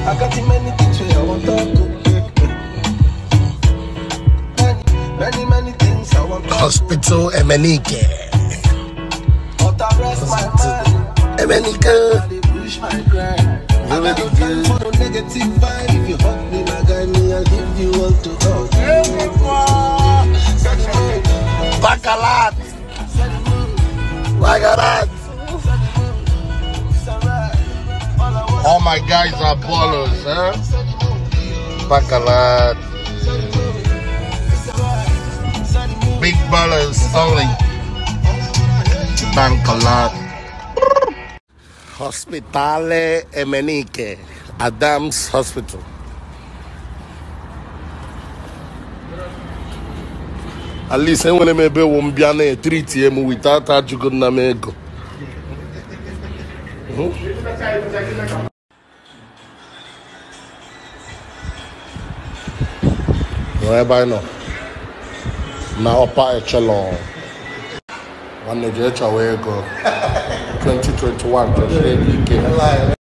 I got many things where I want to do. Many things I want to do. Hospital Emenike. Emenike. Very good. For the negative vibe, if you hug me, my guy, me, I'll give you all to go. Bakalat. Bakalat. All my guys are ballers, huh? Bakalat. Big ballers only. Bakalat. Hospitale Emenike, Adams Hospital. At least when I maybe won't be able to treat him without a good name. Wherever now, now upper echelon. One day, 2021, just